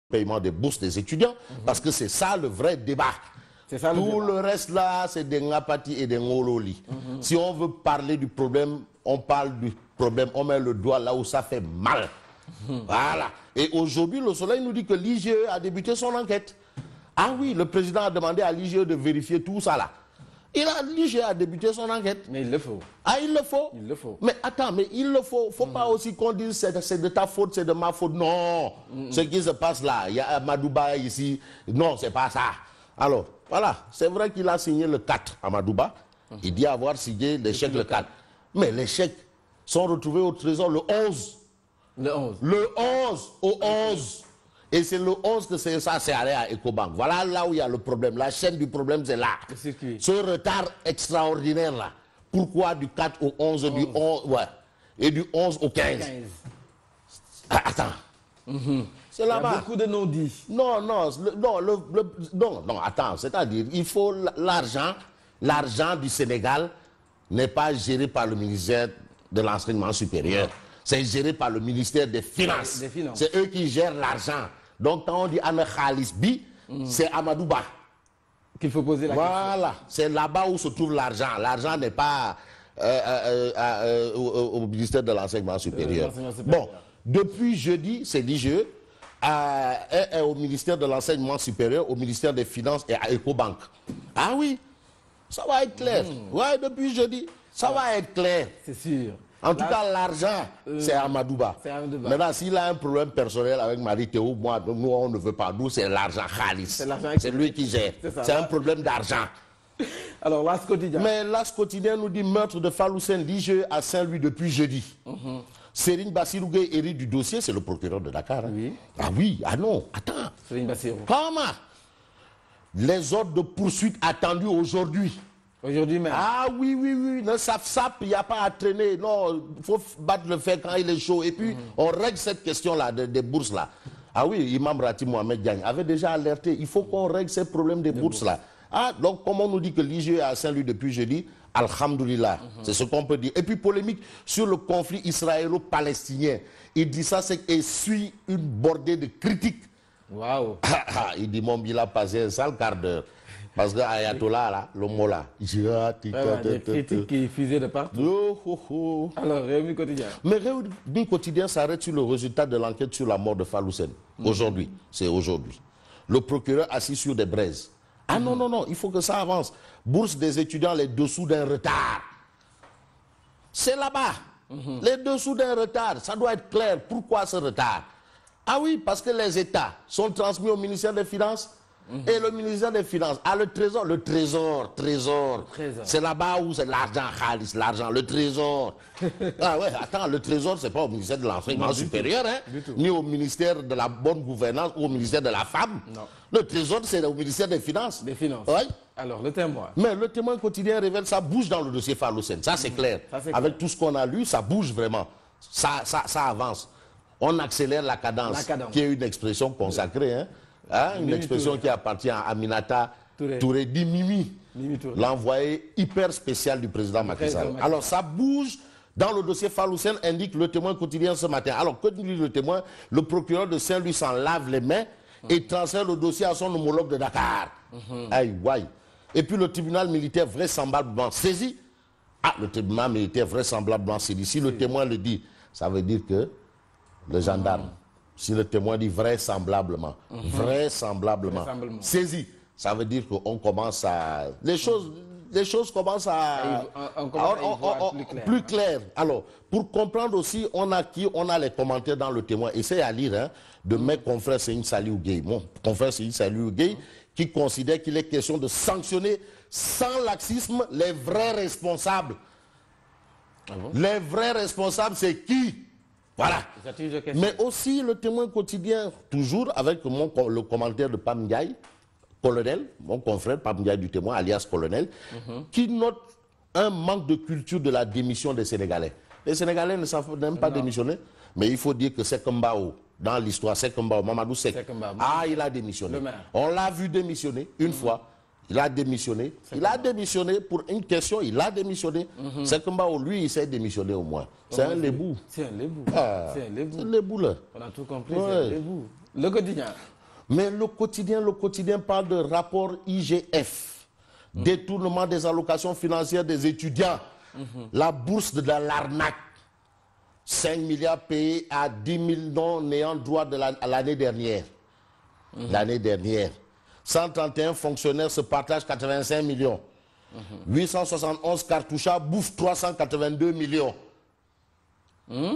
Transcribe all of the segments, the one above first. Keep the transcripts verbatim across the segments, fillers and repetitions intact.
paiement des bourses des étudiants, mm-hmm. parce que c'est ça le vrai débat. Ça, le Tout débat. le reste là, c'est des ngapati et des ngololi. Mm-hmm. Si on veut parler du problème, on parle du problème, on met le doigt là où ça fait mal. Mm-hmm. Voilà. Et aujourd'hui, le Soleil nous dit que l'I G E a débuté son enquête. Ah oui, le président a demandé à l'I G E de vérifier tout ça là. L'I G E a débuté son enquête. Mais il le faut. Ah, il le faut. Il le faut. Mais attends, mais il le faut. Il ne faut mmh. pas aussi qu'on dise c'est, c'est de ta faute, c'est de ma faute. Non. Mmh. Ce qui se passe là, il y a Amadouba ici. Non, c'est pas ça. Alors, voilà. C'est vrai qu'il a signé le quatre, Amadouba. Mmh. Il dit avoir signé les chèques le quatre. Mais les chèques sont retrouvés au trésor le onze. Le onze. Le onze. Au onze. Et c'est le onze que c'est ça, c'est allé à Ecobank. Voilà là où il y a le problème. La chaîne du problème, c'est là. Ce retard extraordinaire là. Pourquoi du quatre au onze, onze. Du onze, ouais. Et du onze au quinze, quinze. Ah, attends. Mm-hmm. C'est là-bas. Il y a beaucoup de non-dits. Non, non, le, non, le, le, non, non, attends. C'est-à-dire, il faut l'argent. L'argent du Sénégal n'est pas géré par le ministère de l'enseignement supérieur. C'est géré par le ministère des Finances. Des Finances. C'est eux qui gèrent l'argent. Donc, quand on dit Anna Khalis Bi, mm. c'est Amadouba. Qu'il faut poser la voilà. question. Voilà. C'est là-bas où se trouve l'argent. L'argent n'est pas euh, euh, euh, euh, au, au ministère de l'enseignement supérieur. supérieur. Bon, depuis jeudi, c'est l'I G E, euh, est, est au ministère de l'enseignement supérieur, au ministère des Finances et à Ecobank. Ah oui, ça va être clair. Mm. Ouais, depuis jeudi, ça ah. va être clair. C'est sûr. En tout Là, cas, l'argent, euh, c'est Amadouba. Amadouba. Maintenant, s'il a un problème personnel avec Marie Théo, moi, nous, on ne veut pas. Nous, c'est l'argent Khalis. C'est lui qui gère. C'est un problème d'argent. Alors, l'As quotidien. Mais l'As quotidien nous dit meurtre de Faloussen, l'I G E à Saint-Louis depuis jeudi. Mm-hmm. Serigne Bassirou Gueye hérite du dossier, c'est le procureur de Dakar. Hein. Oui. Ah oui, ah non, attends. Serigne Bassirou. Comment? Les ordres de poursuite attendus aujourd'hui. Aujourd'hui même. Ah oui, oui, oui. Ne sap sap, il n'y a pas à traîner. Non, il faut battre le fer quand il est chaud. Et puis, mm-hmm. on règle cette question-là de, des bourses-là. Ah oui, Imam Rati Mohamed Diagne avait déjà alerté. Il faut qu'on règle ces problèmes des bourses-là. Ah, donc, comme on nous dit que l'I G E est à Saint-Louis depuis jeudi, alhamdoulilah, mm-hmm. c'est ce qu'on peut dire. Et puis, polémique sur le conflit israélo-palestinien. Il dit ça, c'est qu'il suit une bordée de critiques. Waouh. Il dit, mon il a passé un sale quart d'heure. Parce que Ayatollah, là, le mot là, il dit, ah, des critiques qui fusaient de partout. Oh, oh, oh. Alors, Réumi Quotidien. Mais Réumi Quotidien s'arrête sur le résultat de l'enquête sur la mort de Faloussen. Mm-hmm. Aujourd'hui, c'est aujourd'hui. Le procureur assis sur des braises. Ah mm-hmm. non, non, non, il faut que ça avance. Bourse des étudiants, les dessous d'un retard. C'est là-bas. Mm-hmm. Les dessous d'un retard, ça doit être clair. Pourquoi ce retard? Ah oui, parce que les États sont transmis au ministère des Finances. Mmh. Et le ministère des Finances a le trésor, le trésor, trésor. trésor. C'est là-bas où c'est l'argent, Khalis, l'argent, le trésor. Ah ouais, attends, le trésor, c'est pas au ministère de l'enseignement supérieur, hein, ni au ministère de la bonne gouvernance ou au ministère de la femme. Non. Le trésor, c'est au ministère des Finances. Des Finances. Ouais. Alors, le témoin. Mais le témoin quotidien révèle, ça bouge dans le dossier Faloussen, ça c'est mmh. clair. Ça, Avec clair. tout ce qu'on a lu, ça bouge vraiment. Ça, ça, ça avance. On accélère la cadence, la cadence, qui est une expression consacrée, hein. Hein, une Mimi expression Touré. Qui appartient à Aminata Touré, Touré dit Mimi, Mimi l'envoyé hyper spécial du président Macky Sall. Alors ça bouge dans le dossier Faloussen, indique le témoin quotidien ce matin. Alors que dit le témoin? Le procureur de Saint-Louis s'en lave les mains mmh. et transfère le dossier à son homologue de Dakar. Mmh. Aïe, aïe. Et puis le tribunal militaire vraisemblablement saisi. Ah, le tribunal militaire vraisemblablement saisi. Si le témoin le dit, ça veut dire que le gendarme... Mmh. Si le témoin dit vraisemblablement, mmh. vraisemblablement, vraisemblablement, saisi, ça veut dire qu'on commence à... Les choses, les choses commencent à... On, on commence à, on, on, on, plus, clair, plus clair. Alors, pour comprendre aussi, on a qui, on a les commentaires dans le témoin. Essayez à lire, hein, de mmh. mes confrères Serigne Saliou Gueye. Mon confrère Serigne Saliou Gueye, mmh. qui considère qu'il est question de sanctionner sans laxisme les vrais responsables. Ah bon? Les vrais responsables, c'est qui? Voilà. Mais aussi le témoin quotidien, toujours avec mon, le commentaire de Pam Ndiaye, colonel, mon confrère Pam Ndiaye du témoin, alias colonel, mm-hmm. qui note un manque de culture de la démission des Sénégalais. Les Sénégalais ne savent même pas non. démissionner, mais il faut dire que Seck Mbao, dans l'histoire, Seck Mbao, Mamadou Seck, ah, il a démissionné. On l'a vu démissionner une mm-hmm. fois. Il a démissionné. Il a démissionné pour une question. Il a démissionné. Mm-hmm. C'est que Mbao, lui, il s'est démissionné au moins. C'est un lébou. C'est un lébou. Ah, c'est un lébou. C'est un lébou, là. On a tout compris, ouais. C'est un lébou. Le quotidien. Mais le quotidien, le quotidien parle de rapport I G F, mmh. détournement des allocations financières des étudiants, mmh. la bourse de l'arnaque, cinq milliards payés à dix mille non-ayant droit de l'année la, dernière. Mmh. L'année dernière. cent trente et un fonctionnaires se partagent quatre-vingt-cinq millions. Mmh. huit cent soixante et onze cartouchas bouffent trois cent quatre-vingt-deux millions. Mmh.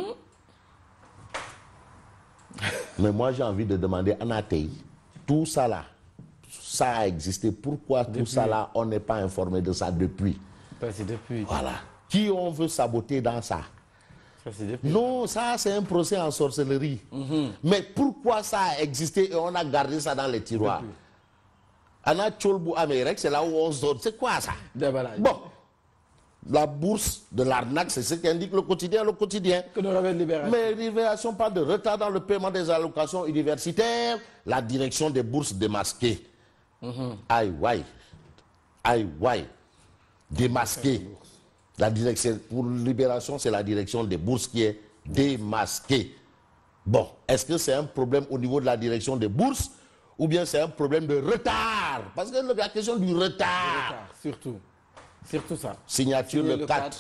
Mais moi, j'ai envie de demander à Nathalie, tout ça là, ça a existé. Pourquoi depuis. Tout ça là, on n'est pas informé de ça depuis? C'est depuis. Voilà. Qui on veut saboter dans ça? Ça, depuis. Non, ça, c'est un procès en sorcellerie. Mm-hmm. Mais pourquoi ça a existé et on a gardé ça dans les tiroirs? Anna Tcholbou Amérique, c'est là où on se donne. C'est quoi ça? Bon. La bourse de l'arnaque, c'est ce qu'indique le quotidien, le quotidien. Que nous avons libération. Mais Libération parle de retard dans le paiement des allocations universitaires, la direction des bourses démasquées. Mm-hmm. Aïe, aïe, aïe, aïe, démasquées. La direction, pour Libération, c'est la direction des bourses qui est démasquée. Bon, est-ce que c'est un problème au niveau de la direction des bourses ou bien c'est un problème de retard? Parce que la question du retard. Le retard, surtout. Surtout ça. Signature le, le quatre,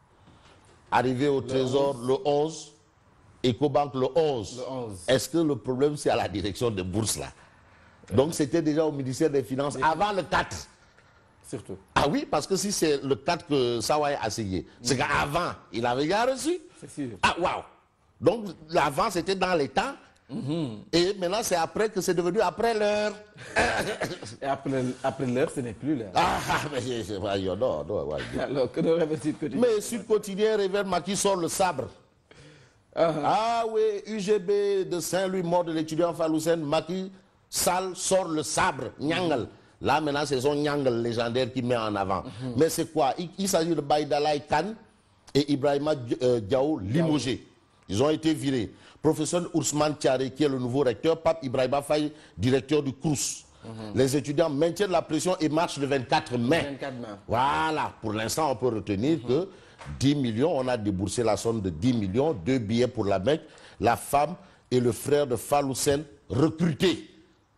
arrivé au le Trésor onze. Le onze, Ecobank le onze. Le onze. Est-ce que le problème c'est à la direction des bourses là? euh. Donc c'était déjà au ministère des Finances des avant le quatre. Surtout. Ah oui, parce que si c'est le quatre que Sawai a signé, c'est mmh. qu'avant il avait déjà reçu. C'est sûr. Ah waouh! Donc l'avant c'était dans les temps. Mmh. Et maintenant, c'est après que c'est devenu après l'heure. Et après, après l'heure, ce n'est plus l'heure. Ah, mais c'est pas... Non, non, ouais. Alors, que nous rêvons Sud Quotidien. Mais Sud Quotidien révèle Macky sort le sabre. Uh-huh. Ah oui, U G B de Saint-Louis, mort de l'étudiant Faloussen, Macky Sall sort le sabre, Nyangal. Là, maintenant, c'est son Nyangal légendaire qui met en avant. Mm-hmm. Mais c'est quoi? Il, il s'agit de Baïdalaï Khan et Ibrahima euh, Diao limogé. Ils ont été virés. Professeur Ousmane Thiaré, qui est le nouveau recteur, Pape Ibrahima Faye, directeur du Crous. Mm-hmm. Les étudiants maintiennent la pression et marchent le vingt-quatre mai. vingt-quatre mai. Voilà. Pour l'instant, on peut retenir mm-hmm. que dix millions, on a déboursé la somme de dix millions, deux billets pour la Mecque, la femme et le frère de Faloussen recrutés.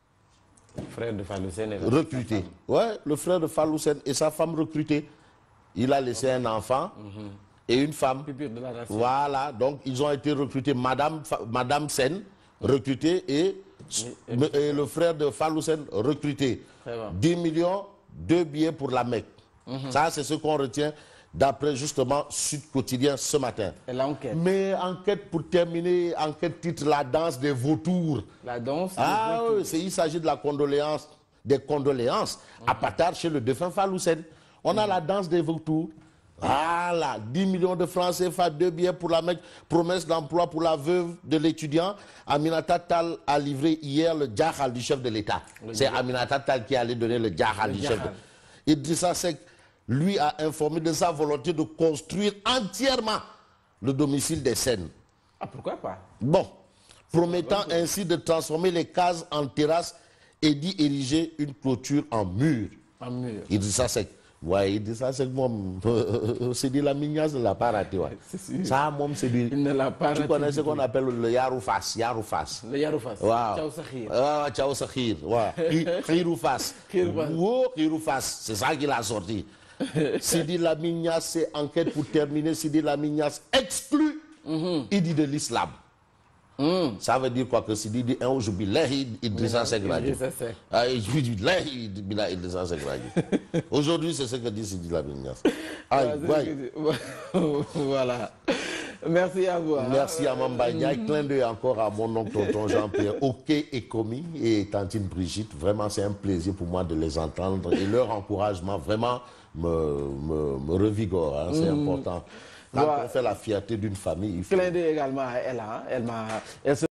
Le frère de Faloussen est recruté. Ouais, le frère de Faloussen et sa femme recrutée. Il a laissé un enfant. Mm-hmm. Et une femme. De la voilà, donc ils ont été recrutés. Madame, Madame Sen, recrutée, et, et, et, et le frère de Faloussen, recruté. Bon. dix millions, deux billets pour la Mecque. Mm-hmm. Ça, c'est ce qu'on retient d'après justement Sud Quotidien ce matin. Et l'enquête. Mais enquête pour terminer, enquête titre La danse des vautours. La danse ah, des vautours. Oui, il s'agit de la condoléance, des condoléances mm-hmm. à Patar chez le défunt Faloussen. On mm-hmm. a la danse des vautours. Voilà, dix millions de francs C F A, deux billets pour la Mecque, promesse d'emploi pour la veuve de l'étudiant. Aminata Tal a livré hier le djahal du chef de l'État. C'est Aminata Tal qui allait donner le djahal du chef de l'État. Idrissa Seck, lui, a informé de sa volonté de construire entièrement le domicile des Sènes. Ah, pourquoi pas? Bon, promettant ainsi de transformer les cases en terrasse et d'y ériger une clôture en mur. En mur. Idrissa Seck. Ouais, il dit ça, c'est mon. C'est dit la mignasse ne l'a pas raté. Ouais. Ça, mon, c'est dit. Il ne l'a pas raté. Tu connais ce qu'on appelle le Yaroufas. Yaroufas. Le Yaroufas. Wow. Ciao Sakhir. Ah, Ciao Sakhir. Ouais. Khiroufas. Wow, Khiroufas. C'est ça qu'il a sorti. Sidi la mignasse, c'est enquête pour terminer. Sidi la mignasse exclut. Mm-hmm. Il dit de l'islam. Mm. Ça veut dire quoi que Sidi dit un aujourd'hui Lahi Idrissa Seck Radio. Idrissa Seck Radio. Aujourd'hui, c'est ce que dit Sidi la mignasse. Voilà. Merci à vous. Merci à Mamba Ndiaye. Clin d'œil encore à mon oncle tonton Jean-Pierre Oké et Komi et tantine Brigitte. Vraiment, c'est un plaisir pour moi de les entendre et leur encouragement vraiment me, me, me revigore. Hein, c'est mm. important. Quand voilà. On fait la fierté d'une famille, il faut... Clin d'œil également à elle. Hein. Elle m'a... Elle se...